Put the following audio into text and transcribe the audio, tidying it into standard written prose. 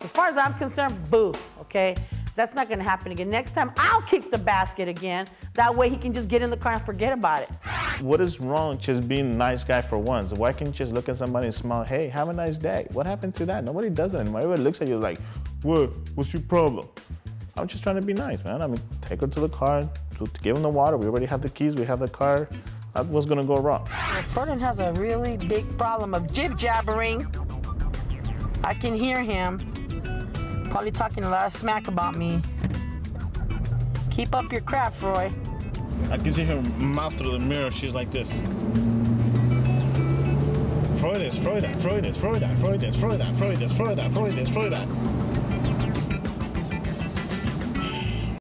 As far as I'm concerned, boo, okay? That's not gonna happen again. Next time, I'll kick the basket again. That way he can just get in the car and forget about it. What is wrong just being a nice guy for once? Why can't you just look at somebody and smile, hey, have a nice day? What happened to that? Nobody does it anymore. Everybody looks at you like, what's your problem? I'm just trying to be nice, man. I mean, take her to the car, to give him the water. We already have the keys, we have the car. What's gonna go wrong? Well, Ferdinand has a really big problem of jib-jabbering. I can hear him. Probably talking a lot of smack about me. Keep up your crap, Froy. I can see her mouth through the mirror. She's like this. Froy this, Froy that, Froy this, Froy that, Froy this, Froy that, Froy this, Froy that, Froy this, Froy that.